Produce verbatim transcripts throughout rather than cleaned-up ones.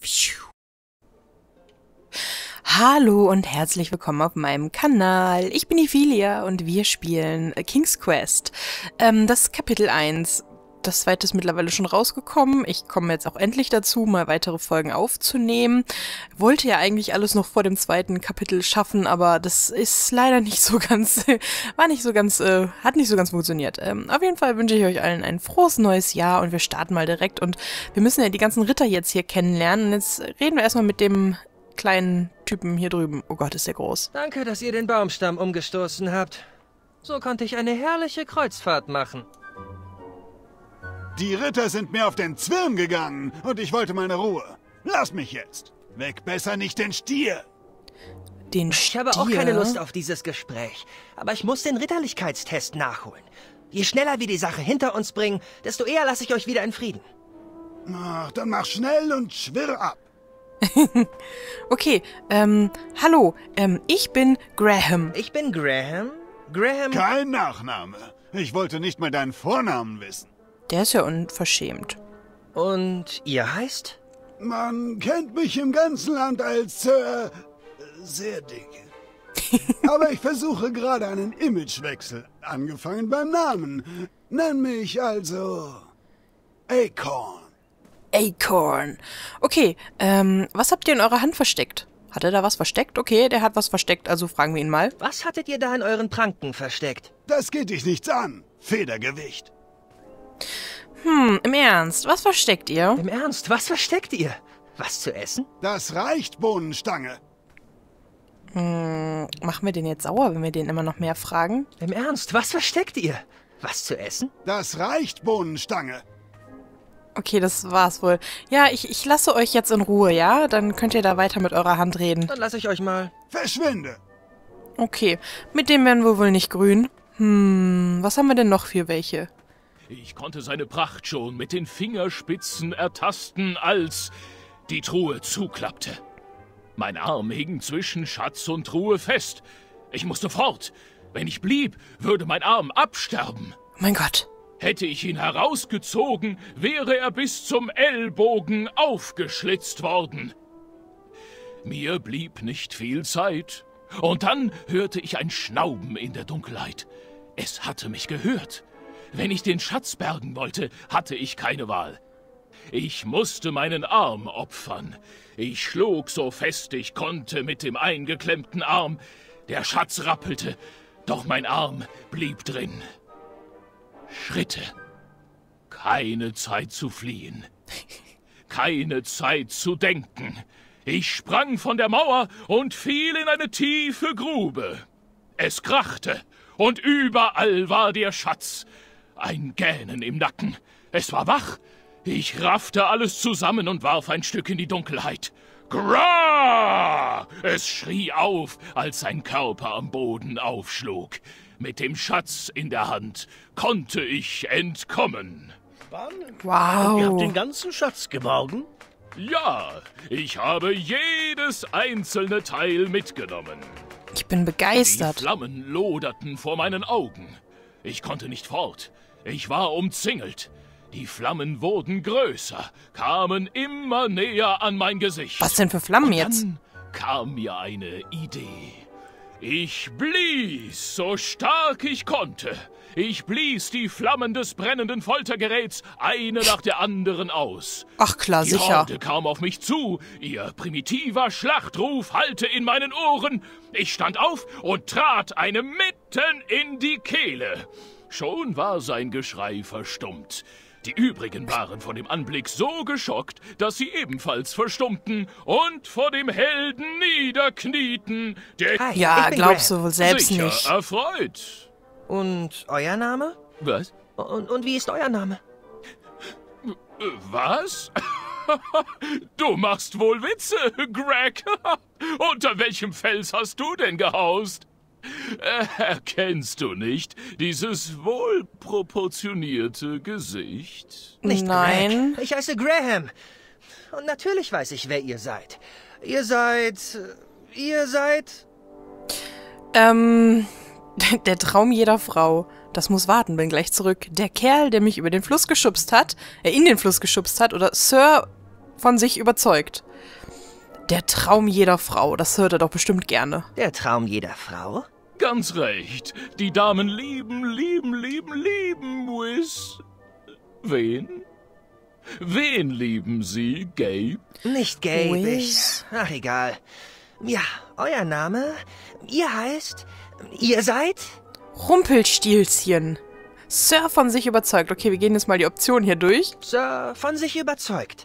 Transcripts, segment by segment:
Hallo und herzlich willkommen auf meinem Kanal. Ich bin Ephilia und wir spielen King's Quest. Ähm, das ist Kapitel eins. Das zweite ist mittlerweile schon rausgekommen. Ich komme jetzt auch endlich dazu, mal weitere Folgen aufzunehmen. Wollte ja eigentlich alles noch vor dem zweiten Kapitel schaffen, aber das ist leider nicht so ganz, war nicht so ganz, äh, hat nicht so ganz funktioniert. Ähm, auf jeden Fall wünsche ich euch allen ein frohes neues Jahr und wir starten mal direkt. Und wir müssen ja die ganzen Ritter jetzt hier kennenlernen. Und jetzt reden wir erstmal mit dem kleinen Typen hier drüben. Oh Gott, ist der groß. Danke, dass ihr den Baumstamm umgestoßen habt. So konnte ich eine herrliche Kreuzfahrt machen. Die Ritter sind mir auf den Zwirn gegangen und ich wollte meine Ruhe. Lass mich jetzt. Weg besser nicht den Stier. Den Stier? Ich habe auch keine Lust auf dieses Gespräch, aber ich muss den Ritterlichkeitstest nachholen. Je schneller wir die Sache hinter uns bringen, desto eher lasse ich euch wieder in Frieden. Ach, dann mach schnell und schwirr ab. Okay, ähm, hallo, ähm, ich bin Graham. Ich bin Graham. Graham... Kein Nachname. Ich wollte nicht mal deinen Vornamen wissen. Der ist ja unverschämt. Und ihr heißt? Man kennt mich im ganzen Land als Sir... sehr dicke. Aber ich versuche gerade einen Imagewechsel. Angefangen beim Namen. Nenn mich also... Acorn. Acorn. Okay, ähm, was habt ihr in eurer Hand versteckt? Hat er da was versteckt? Okay, der hat was versteckt, also fragen wir ihn mal. Was hattet ihr da in euren Pranken versteckt? Das geht dich nichts an. Federgewicht. Hm, im Ernst, was versteckt ihr? Im Ernst, was versteckt ihr? Was zu essen? Das reicht, Bohnenstange. Hm, machen wir den jetzt sauer, wenn wir den immer noch mehr fragen? Im Ernst, was versteckt ihr? Was zu essen? Das reicht, Bohnenstange. Okay, das war's wohl. Ja, ich, ich lasse euch jetzt in Ruhe, ja? Dann könnt ihr da weiter mit eurer Hand reden. Dann lasse ich euch mal. Verschwinde. Okay, mit dem werden wir wohl nicht grün. Hm, was haben wir denn noch für welche? Ich konnte seine Pracht schon mit den Fingerspitzen ertasten, als die Truhe zuklappte. Mein Arm hing zwischen Schatz und Truhe fest. Ich musste fort. Wenn ich blieb, würde mein Arm absterben. Oh mein Gott. Hätte ich ihn herausgezogen, wäre er bis zum Ellbogen aufgeschlitzt worden. Mir blieb nicht viel Zeit. Und dann hörte ich ein Schnauben in der Dunkelheit. Es hatte mich gehört. Wenn ich den Schatz bergen wollte, hatte ich keine Wahl. Ich musste meinen Arm opfern. Ich schlug so fest ich konnte mit dem eingeklemmten Arm. Der Schatz rappelte, doch mein Arm blieb drin. Schritte. Keine Zeit zu fliehen. Keine Zeit zu denken. Ich sprang von der Mauer und fiel in eine tiefe Grube. Es krachte, und überall war der Schatz. Ein Gähnen im Nacken. Es war wach. Ich raffte alles zusammen und warf ein Stück in die Dunkelheit. Grah! Es schrie auf, als sein Körper am Boden aufschlug. Mit dem Schatz in der Hand konnte ich entkommen. Wow. Ihr habt den ganzen Schatz geborgen? Ja, ich habe jedes einzelne Teil mitgenommen. Ich bin begeistert. Die Flammen loderten vor meinen Augen. Ich konnte nicht fort. Ich war umzingelt. Die Flammen wurden größer, kamen immer näher an mein Gesicht. Was denn für Flammen Und jetzt? Dann kam mir eine Idee. Ich blies, so stark ich konnte. Ich blies die Flammen des brennenden Foltergeräts eine nach der anderen aus. Ach klar, Die sicher. Horde kam auf mich zu. Ihr primitiver Schlachtruf hallte in meinen Ohren. Ich stand auf und trat einem mitten in die Kehle. Schon war sein Geschrei verstummt. Die übrigen waren von dem Anblick so geschockt, dass sie ebenfalls verstummten und vor dem Helden niederknieten, der Hi, Ja, ich bin glaubst Graham. du wohl selbst sicher nicht. erfreut. Und euer Name? Was? Und, und wie ist euer Name? Äh, Was? Du machst wohl Witze, Greg. Unter welchem Fels hast du denn gehaust? Äh, Erkennst du nicht dieses wohlproportionierte Gesicht? Nicht Nein. Greg. Ich heiße Graham. Und natürlich weiß ich, wer ihr seid. Ihr seid... Ihr seid... Ähm, der Traum jeder Frau. Das muss warten, bin gleich zurück. Der Kerl, der mich über den Fluss geschubst hat, äh, in den Fluss geschubst hat, oder Sir von sich überzeugt. Der Traum jeder Frau, das hört er doch bestimmt gerne. Der Traum jeder Frau? Ganz recht. Die Damen lieben, lieben, lieben, lieben Whis. Wen? Wen lieben Sie, Gabe? Nicht Gabe, ich... Whis. Ach, egal. Ja, euer Name? Ihr heißt... Ihr seid? Rumpelstilzchen. Sir von sich überzeugt. Okay, wir gehen jetzt mal die Option hier durch. Sir, von sich überzeugt.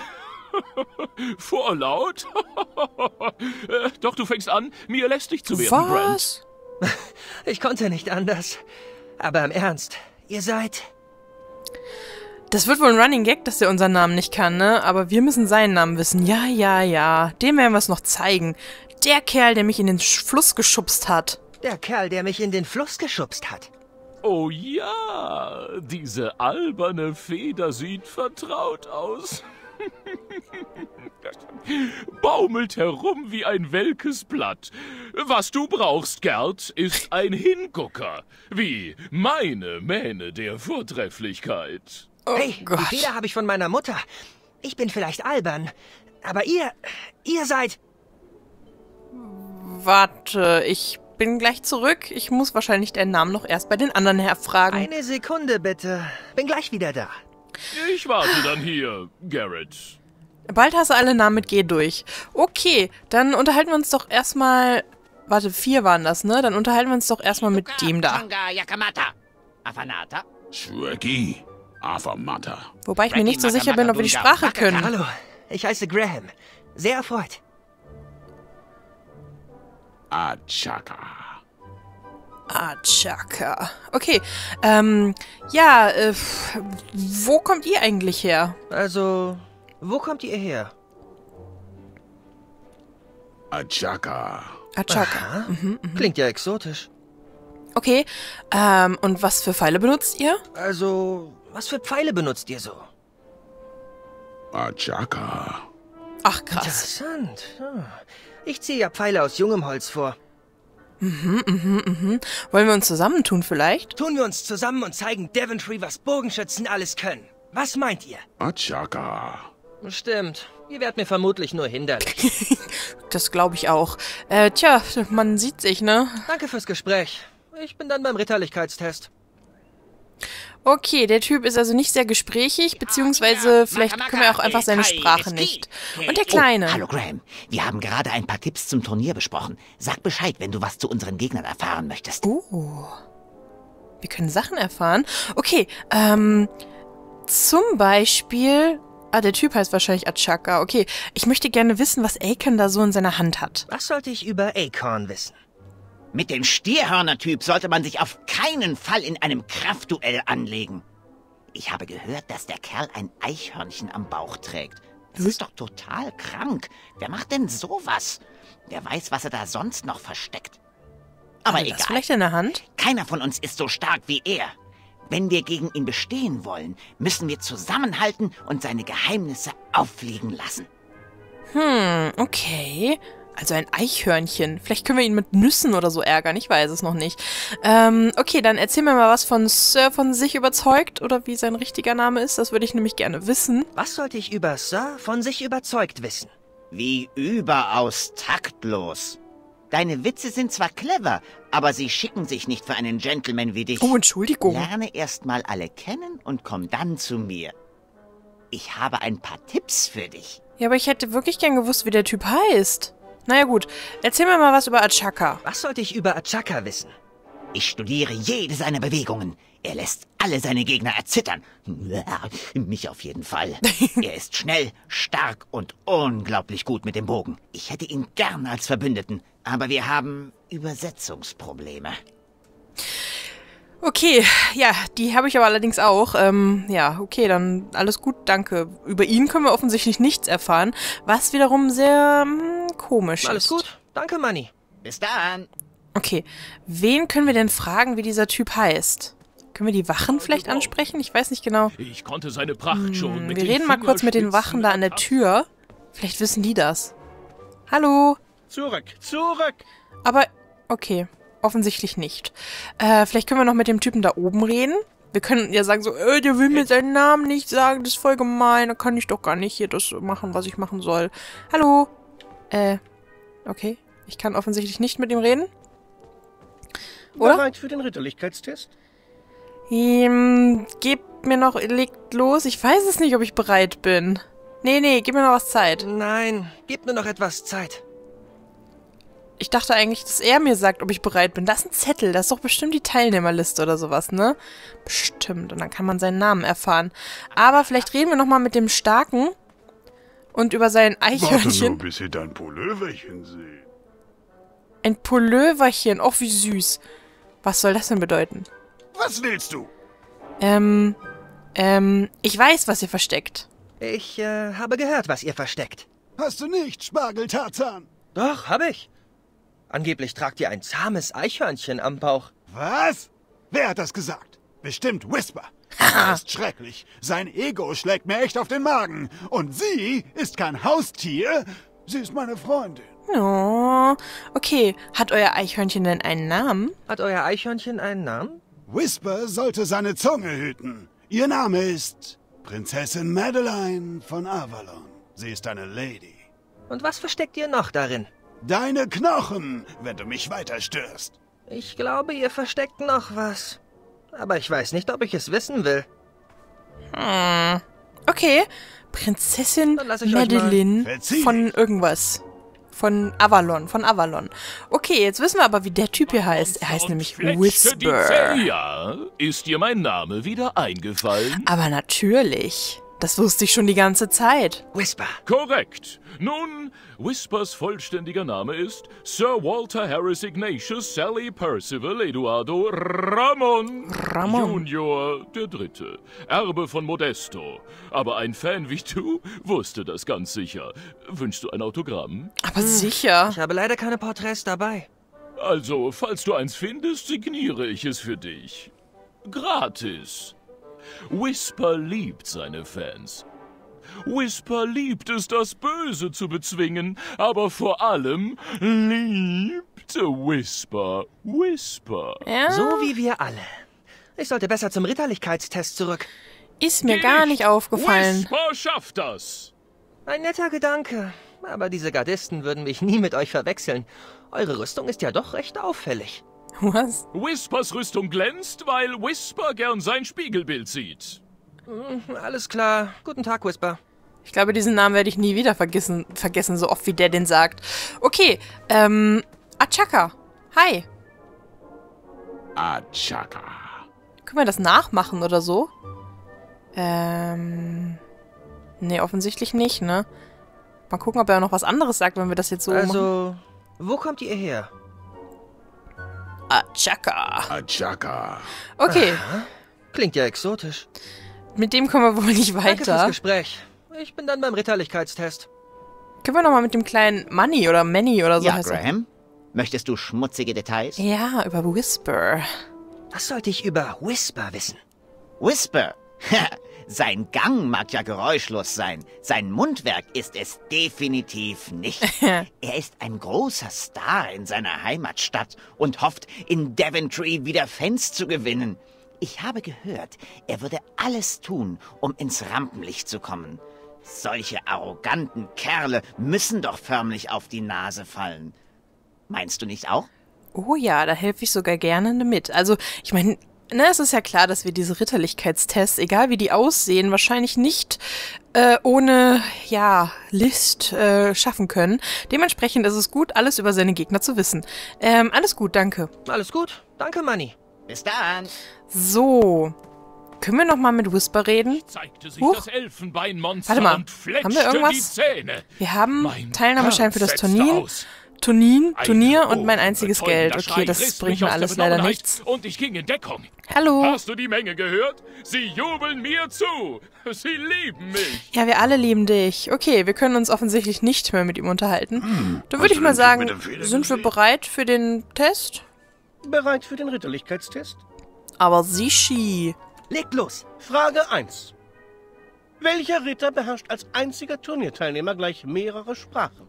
Vorlaut? Äh, Doch, du fängst an, mir lästig zu werden, Brent. Was? Ich konnte nicht anders. Aber im Ernst, ihr seid... Das wird wohl ein Running Gag, dass er unseren Namen nicht kann, ne? Aber wir müssen seinen Namen wissen. Ja, ja, ja. Dem werden wir es noch zeigen. Der Kerl, der mich in den Sch- Fluss geschubst hat. Der Kerl, der mich in den Fluss geschubst hat. Oh ja, diese alberne Feder sieht vertraut aus. Baumelt herum wie ein welkes Blatt. Was du brauchst, Gerd, ist ein Hingucker, wie meine Mähne der Vortrefflichkeit. Oh Hey, Gott. die Feder habe ich von meiner Mutter. Ich bin vielleicht albern, aber ihr... Ihr seid... Warte, ich bin gleich zurück. Ich muss wahrscheinlich deinen Namen noch erst bei den anderen herfragen. Eine Sekunde, bitte. Bin gleich wieder da. Ich warte dann hier, Garrett. Bald hast du alle Namen mit G durch. Okay, dann unterhalten wir uns doch erstmal... Warte, vier waren das, ne? Dann unterhalten wir uns doch erstmal mit dem da. Yakamata. Afanata. Shweki, Afamata. Wobei ich mir nicht so sicher bin, ob wir die Sprache können. Hallo, ich heiße Graham. Sehr erfreut. Achaka. Achaka. Okay, ähm, ja, äh, wo kommt ihr eigentlich her? Also, wo kommt ihr her? Achaka. Achaka. Mhm. Klingt ja exotisch. Okay, ähm, und was für Pfeile benutzt ihr? Also, was für Pfeile benutzt ihr so? Achaka. Ach, krass. Interessant. Hm. Ich ziehe ja Pfeile aus jungem Holz vor. Wollen wir uns zusammentun vielleicht? Tun wir uns zusammen und zeigen Daventry, was Bogenschützen alles können. Was meint ihr? Achaka. Stimmt. Ihr werdet mir vermutlich nur hinderlich. Das glaube ich auch. Äh, tja, man sieht sich, ne? Danke fürs Gespräch. Ich bin dann beim Ritterlichkeitstest. Okay, der Typ ist also nicht sehr gesprächig, beziehungsweise vielleicht können wir auch einfach seine Sprache nicht. Und der Kleine. Oh, hallo Graham, wir haben gerade ein paar Tipps zum Turnier besprochen. Sag Bescheid, wenn du was zu unseren Gegnern erfahren möchtest. Oh. Wir können Sachen erfahren. Okay, ähm, zum Beispiel... Ah, der Typ heißt wahrscheinlich Achaka. Okay, ich möchte gerne wissen, was Aiken da so in seiner Hand hat. Was sollte ich über Acorn wissen? Mit dem Stierhörner-Typ sollte man sich auf keinen Fall in einem Kraftduell anlegen. Ich habe gehört, dass der Kerl ein Eichhörnchen am Bauch trägt. Das ist doch total krank. Wer macht denn sowas? Wer weiß, was er da sonst noch versteckt. Aber Hat er das egal. vielleicht in der Hand? Keiner von uns ist so stark wie er. Wenn wir gegen ihn bestehen wollen, müssen wir zusammenhalten und seine Geheimnisse auffliegen lassen. Hm, okay. Also ein Eichhörnchen. Vielleicht können wir ihn mit Nüssen oder so ärgern. Ich weiß es noch nicht. Ähm, okay, dann erzähl mir mal was von Sir von sich überzeugt oder wie sein richtiger Name ist. Das würde ich nämlich gerne wissen. Was sollte ich über Sir von sich überzeugt wissen? Wie überaus taktlos. Deine Witze sind zwar clever, aber sie schicken sich nicht für einen Gentleman wie dich. Oh, Entschuldigung. Lerne erst mal alle kennen und komm dann zu mir. Ich habe ein paar Tipps für dich. Ja, aber ich hätte wirklich gern gewusst, wie der Typ heißt. Naja gut, erzähl mir mal was über Achaka. Was sollte ich über Achaka wissen? Ich studiere jede seiner Bewegungen. Er lässt alle seine Gegner erzittern. Mich auf jeden Fall. Er ist schnell, stark und unglaublich gut mit dem Bogen. Ich hätte ihn gern als Verbündeten, aber wir haben Übersetzungsprobleme. Okay, ja, die habe ich aber allerdings auch. Ähm, ja, okay, dann alles gut, danke. Über ihn können wir offensichtlich nichts erfahren, was wiederum sehr hm, komisch Alles ist. gut. Danke, Manni. Bis dann. Okay, wen können wir denn fragen, wie dieser Typ heißt? Können wir die Wachen vielleicht ansprechen? Ich weiß nicht genau. Ich konnte seine Pracht schon mit Wir den reden mal kurz mit den Wachen da an der Fingerspitzen Tür. Vielleicht wissen die das. Hallo? Zurück, zurück. Aber, okay, offensichtlich nicht. Äh, vielleicht können wir noch mit dem Typen da oben reden. Wir können ja sagen so, äh, der will mir seinen Namen nicht sagen, das ist voll gemein, da kann ich doch gar nicht hier das machen, was ich machen soll. Hallo? Äh, okay. Ich kann offensichtlich nicht mit ihm reden. Oder? Bereit für den Ritterlichkeitstest? Ähm, gib mir noch, legt los. Ich weiß es nicht, ob ich bereit bin. Nee, nee, gib mir noch was Zeit. Nein, gib nur noch etwas Zeit. Ich dachte eigentlich, dass er mir sagt, ob ich bereit bin. Das ist ein Zettel, das ist doch bestimmt die Teilnehmerliste oder sowas, ne? Bestimmt, und dann kann man seinen Namen erfahren. Aber vielleicht reden wir nochmal mit dem Starken und über sein Warte nur, Eichhörnchen. bis ihr dein Pulloverchen seht. Ein Pulloverchen, oh wie süß. Was soll das denn bedeuten? Was willst du? Ähm, ähm, ich weiß, was ihr versteckt. Ich äh, habe gehört, was ihr versteckt. Hast du nicht, Spargeltarzan? Doch, habe ich. Angeblich tragt ihr ein zahmes Eichhörnchen am Bauch. Was? Wer hat das gesagt? Bestimmt Whisper. Das ist schrecklich. Sein Ego schlägt mir echt auf den Magen. Und sie ist kein Haustier. Sie ist meine Freundin. Oh, okay. Hat euer Eichhörnchen denn einen Namen? Hat euer Eichhörnchen einen Namen? Whisper sollte seine Zunge hüten. Ihr Name ist Prinzessin Madeline von Avalon. Sie ist eine Lady. Und was versteckt ihr noch darin? Deine Knochen, wenn du mich weiter störst. Ich glaube, ihr versteckt noch was. Aber ich weiß nicht, ob ich es wissen will. Hm. Okay. Prinzessin Dann lass ich euch Madeline mal. Verzieh von dich. irgendwas. Von Avalon, von Avalon. Okay, jetzt wissen wir aber, wie der Typ hier heißt. Er heißt nämlich Fletschte die Whisper. Zähne. Ja, ist dir mein Name wieder eingefallen? Aber natürlich. Das wusste ich schon die ganze Zeit. Whisper. Korrekt. Nun, Whispers vollständiger Name ist Sir Walter Harris Ignatius Sally Percival Eduardo Ramon, Ramon. Junior der Dritte, Erbe von Modesto. Aber ein Fan wie du wusste das ganz sicher. Wünschst du ein Autogramm? Aber sicher. Ich habe leider keine Porträts dabei. Also, falls du eins findest, signiere ich es für dich. Gratis. Whisper liebt seine Fans. Whisper liebt es, das Böse zu bezwingen, aber vor allem liebte Whisper Whisper. Ja, So wie wir alle. Ich sollte besser zum Ritterlichkeitstest zurück. ist mir gar nicht aufgefallen. Whisper schafft das. Ein netter Gedanke. Aber diese Gardisten würden mich nie mit euch verwechseln. Eure Rüstung ist ja doch recht auffällig. Was? Whispers Rüstung glänzt, weil Whisper gern sein Spiegelbild sieht. Hm, alles klar. Guten Tag, Whisper. Ich glaube, diesen Namen werde ich nie wieder vergessen, vergessen, so oft wie der den sagt. Okay, ähm, Achaka. Hi. Achaka. Können wir das nachmachen oder so? Ähm, nee, offensichtlich nicht, ne? Mal gucken, ob er noch was anderes sagt, wenn wir das jetzt so machen. Also, wo kommt ihr her? Achaka. Achaka. Okay, Klingt ja exotisch. mit dem kommen wir wohl nicht Danke fürs weiter. Gespräch. Ich bin dann beim Ritterlichkeitstest. Können wir nochmal mit dem kleinen Manny oder Manny oder so Ja, heißt er. Graham? Möchtest du schmutzige Details? Ja, über Whisper. Was sollte ich über Whisper wissen? Whisper. Sein Gang mag ja geräuschlos sein. Sein Mundwerk ist es definitiv nicht. Er ist ein großer Star in seiner Heimatstadt und hofft, in Daventry wieder Fans zu gewinnen. Ich habe gehört, er würde alles tun, um ins Rampenlicht zu kommen. Solche arroganten Kerle müssen doch förmlich auf die Nase fallen. Meinst du nicht auch? Oh ja, da helfe ich sogar gerne mit. Also, ich meine, ne, es ist ja klar, dass wir diese Ritterlichkeitstests, egal wie die aussehen, wahrscheinlich nicht äh, ohne, ja, List äh, schaffen können. Dementsprechend ist es gut, alles über seine Gegner zu wissen. Ähm, alles gut, danke. Alles gut. Danke, Manni. Bis dann. So, können wir noch mal mit Whisper reden? Zeigte sich Huch. das Elfenbeinmonster Warte mal, und fletschte haben wir irgendwas? die Zähne. Wir haben Mein Teilnahmeschein für das Herz setzte Turnier, aus. Turnier, Ein Turnier und mein einziges ohrenbetäubender Geld. Schrei Okay, das riss bringt mich mir aus der alles leider Benommenheit nichts. Und ich ging in Deckung. Hallo. Hast du die Menge gehört? Sie jubeln mir zu. Sie lieben mich. Ja, wir alle lieben dich. Okay, wir können uns offensichtlich nicht mehr mit ihm unterhalten. Dann würde ich du mal den Typ sagen, mit dem Federgewicht? sind wir bereit für den Test? Bereit für den Ritterlichkeitstest? Aber Sishi. Legt los. Frage eins. Welcher Ritter beherrscht als einziger Turnierteilnehmer gleich mehrere Sprachen?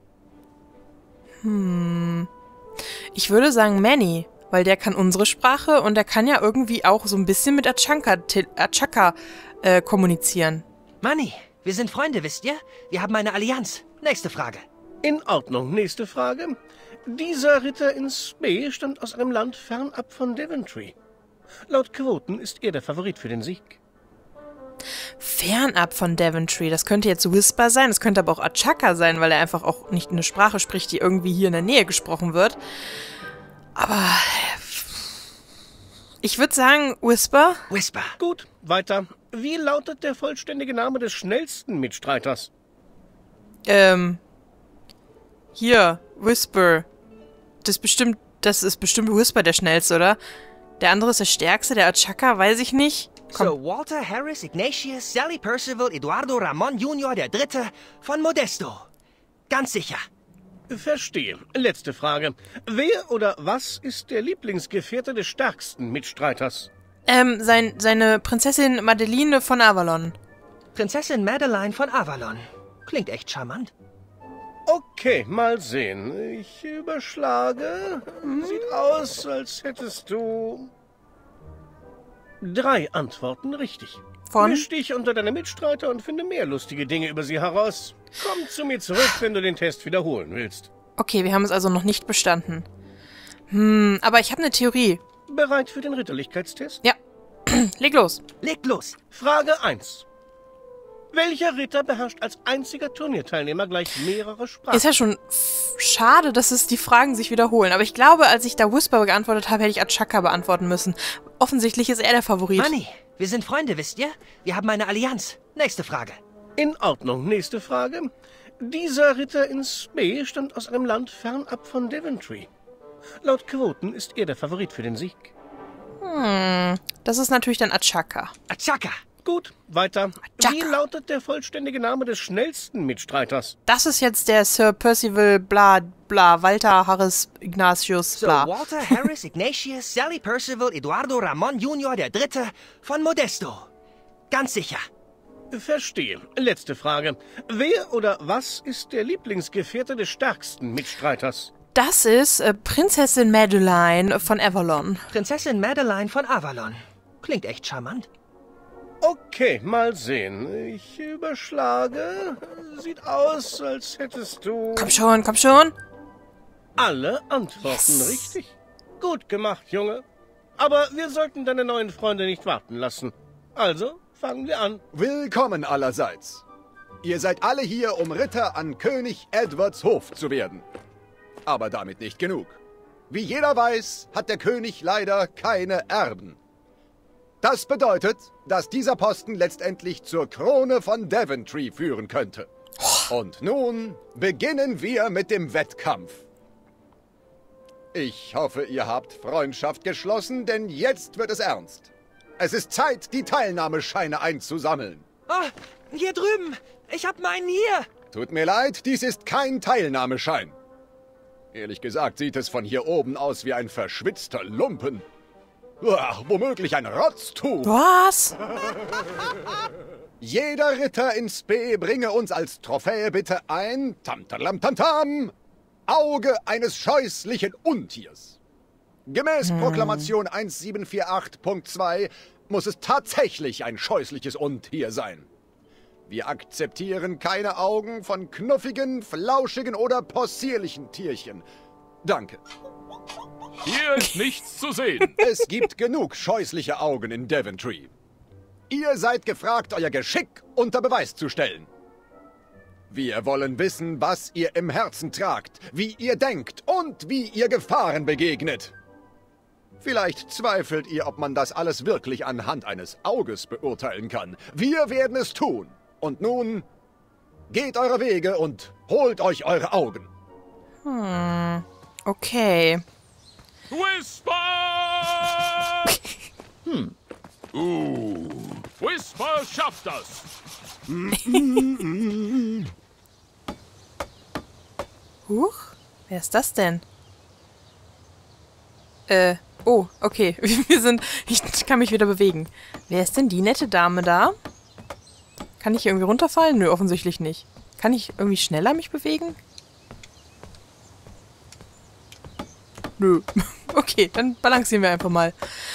Ich würde sagen Manny, weil der kann unsere Sprache und der kann ja irgendwie auch so ein bisschen mit Achaka, te- Achaka äh, kommunizieren. Manni, wir sind Freunde, wisst ihr? Wir haben eine Allianz. Nächste Frage. In Ordnung. Nächste Frage. Dieser Ritter in Spee stammt aus einem Land fernab von Daventry. Laut Quoten ist er der Favorit für den Sieg. Fernab von Daventry. Das könnte jetzt Whisper sein, das könnte aber auch Achaka sein, weil er einfach auch nicht eine Sprache spricht, die irgendwie hier in der Nähe gesprochen wird. Aber ich würde sagen Whisper. Whisper. Gut, weiter. Wie lautet der vollständige Name des schnellsten Mitstreiters? Ähm, hier, Whisper. Das bestimmt, das ist bestimmt Whisper der schnellste, oder? Der andere ist der stärkste, der Achaka, weiß ich nicht. Komm. So, Walter Harris Ignatius Sally Percival Eduardo Ramon Junior der Dritte von Modesto. Ganz sicher. Verstehe. Letzte Frage. Wer oder was ist der Lieblingsgefährte des stärksten Mitstreiters? Ähm, sein, seine Prinzessin Madeline von Avalon. Prinzessin Madeline von Avalon. Klingt echt charmant. Okay, mal sehen. Ich überschlage. Sieht aus, als hättest du drei Antworten richtig. Von? Misch dich unter deine Mitstreiter und finde mehr lustige Dinge über sie heraus. Komm zu mir zurück, wenn du den Test wiederholen willst. Okay, wir haben es also noch nicht bestanden. Hm, aber ich habe eine Theorie. Bereit für den Ritterlichkeitstest? Ja, leg los. Legt los. Frage eins. Welcher Ritter beherrscht als einziger Turnierteilnehmer gleich mehrere Sprachen? Ist ja schon f- schade, dass es die Fragen sich wiederholen. Aber ich glaube, als ich da Whisper geantwortet habe, hätte ich Achaka beantworten müssen. Offensichtlich ist er der Favorit. Manni, wir sind Freunde, wisst ihr? Wir haben eine Allianz. Nächste Frage. In Ordnung. Nächste Frage. Dieser Ritter in Spee stammt aus einem Land fernab von Daventry. Laut Quoten ist er der Favorit für den Sieg. Hm, das ist natürlich dann Achaka. Achaka. Gut, weiter. Achaka. Wie lautet der vollständige Name des schnellsten Mitstreiters? Das ist jetzt der Sir Percival bla bla Walter Harris Ignatius So, bla. Walter Harris Ignatius Sally Percival Eduardo Ramon Junior der Dritte von Modesto. Ganz sicher. Verstehe. Letzte Frage. Wer oder was ist der Lieblingsgefährte des stärksten Mitstreiters? Das ist äh, Prinzessin Madeline von Avalon. Prinzessin Madeline von Avalon. Klingt echt charmant. Okay, mal sehen. Ich überschlage. Sieht aus, als hättest du Komm schon, komm schon. alle Antworten Yes. richtig. Gut gemacht, Junge. Aber wir sollten deine neuen Freunde nicht warten lassen. Also, fangen wir an. Willkommen allerseits. Ihr seid alle hier, um Ritter an König Edwards Hof zu werden. Aber damit nicht genug. Wie jeder weiß, hat der König leider keine Erben. Das bedeutet, dass dieser Posten letztendlich zur Krone von Daventry führen könnte. Und nun beginnen wir mit dem Wettkampf. Ich hoffe, ihr habt Freundschaft geschlossen, denn jetzt wird es ernst. Es ist Zeit, die Teilnahmescheine einzusammeln. Oh, hier drüben. Ich hab meinen hier. Tut mir leid, dies ist kein Teilnahmeschein. Ehrlich gesagt sieht es von hier oben aus wie ein verschwitzter Lumpen. Uah, womöglich ein Rotztuch. Was? Jeder Ritter in Spee bringe uns als Trophäe bitte ein Tam-Tam-Tam-Tam Auge eines scheußlichen Untiers. Gemäß Hm. Proklamation siebzehn achtundvierzig Punkt zwei muss es tatsächlich ein scheußliches Untier sein. Wir akzeptieren keine Augen von knuffigen, flauschigen oder possierlichen Tierchen. Danke. Hier ist nichts zu sehen. Es gibt genug scheußliche Augen in Daventry. Ihr seid gefragt, euer Geschick unter Beweis zu stellen. Wir wollen wissen, was ihr im Herzen tragt, wie ihr denkt und wie ihr Gefahren begegnet. Vielleicht zweifelt ihr, ob man das alles wirklich anhand eines Auges beurteilen kann. Wir werden es tun. Und nun, geht eure Wege und holt euch eure Augen. Hm, okay. Whisper! hm. Uh. Whisper schafft das. Huch, wer ist das denn? Äh, oh, okay. Wir sind, ich kann mich wieder bewegen. Wer ist denn die nette Dame da? Kann ich hier irgendwie runterfallen? Nö, offensichtlich nicht. Kann ich irgendwie schneller mich bewegen? Nö. Okay, dann balancieren wir einfach mal.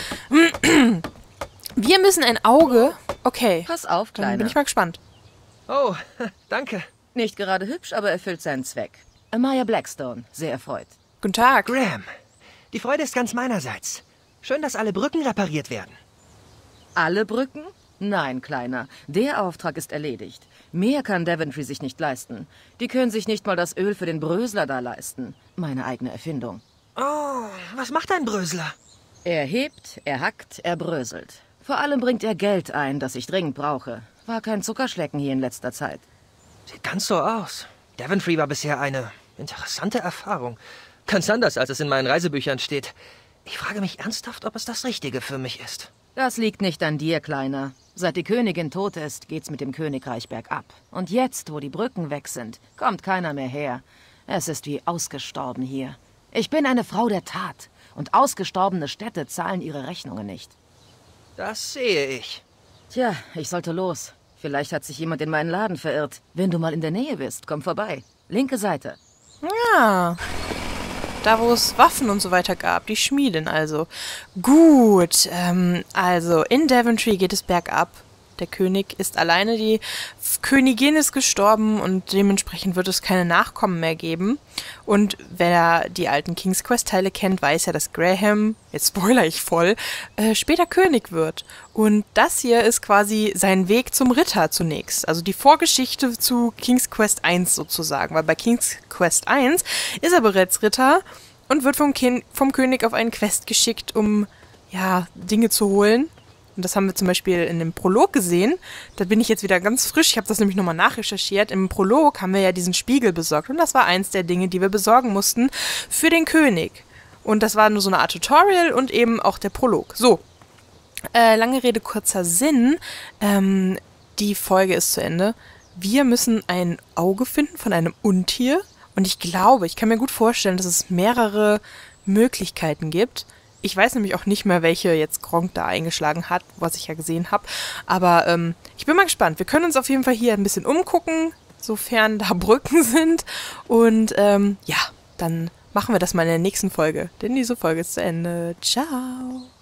Wir müssen ein Auge... Okay, Pass auf, dann Kleiner. bin ich mal gespannt. Oh, danke. Nicht gerade hübsch, aber erfüllt seinen Zweck. Amaya Blackstone, sehr erfreut. Guten Tag. Graham, die Freude ist ganz meinerseits. Schön, dass alle Brücken repariert werden. Alle Brücken? Nein, Kleiner. Der Auftrag ist erledigt. Mehr kann Daventry sich nicht leisten. Die können sich nicht mal das Öl für den Brösler da leisten. Meine eigene Erfindung. Oh, was macht ein Brösler? Er hebt, er hackt, er bröselt. Vor allem bringt er Geld ein, das ich dringend brauche. War kein Zuckerschlecken hier in letzter Zeit. Sieht ganz so aus. Daventry war bisher eine interessante Erfahrung. Ganz anders, als es in meinen Reisebüchern steht. Ich frage mich ernsthaft, ob es das Richtige für mich ist. Das liegt nicht an dir, Kleiner. Seit die Königin tot ist, geht's mit dem Königreich bergab. Und jetzt, wo die Brücken weg sind, kommt keiner mehr her. Es ist wie ausgestorben hier. Ich bin eine Frau der Tat. Und ausgestorbene Städte zahlen ihre Rechnungen nicht. Das sehe ich. Tja, ich sollte los. Vielleicht hat sich jemand in meinen Laden verirrt. Wenn du mal in der Nähe bist, komm vorbei. Linke Seite. Ja. Da, wo es Waffen und so weiter gab. Die Schmiedin also. Gut. Ähm, also, in Daventry geht es bergab. Der König ist alleine. Die Königin ist gestorben und dementsprechend wird es keine Nachkommen mehr geben. Und wer die alten King's Quest-Teile kennt, weiß ja, dass Graham, jetzt spoiler ich voll, äh, später König wird. Und das hier ist quasi sein Weg zum Ritter zunächst. Also die Vorgeschichte zu King's Quest eins sozusagen. Weil bei King's Quest eins ist er bereits Ritter und wird vom, kind, vom König auf einen Quest geschickt, um ja Dinge zu holen. Und das haben wir zum Beispiel in dem Prolog gesehen. Da bin ich jetzt wieder ganz frisch. Ich habe das nämlich nochmal nachrecherchiert. Im Prolog haben wir ja diesen Spiegel besorgt. Und das war eins der Dinge, die wir besorgen mussten für den König. Und das war nur so eine Art Tutorial und eben auch der Prolog. So, äh, lange Rede, kurzer Sinn. Ähm, die Folge ist zu Ende. Wir müssen ein Auge finden von einem Untier. Und ich glaube, ich kann mir gut vorstellen, dass es mehrere Möglichkeiten gibt. Ich weiß nämlich auch nicht mehr, welche jetzt Gronk da eingeschlagen hat, was ich ja gesehen habe. Aber ähm, ich bin mal gespannt. Wir können uns auf jeden Fall hier ein bisschen umgucken, sofern da Brücken sind. Und ähm, ja, dann machen wir das mal in der nächsten Folge. Denn diese Folge ist zu Ende. Ciao.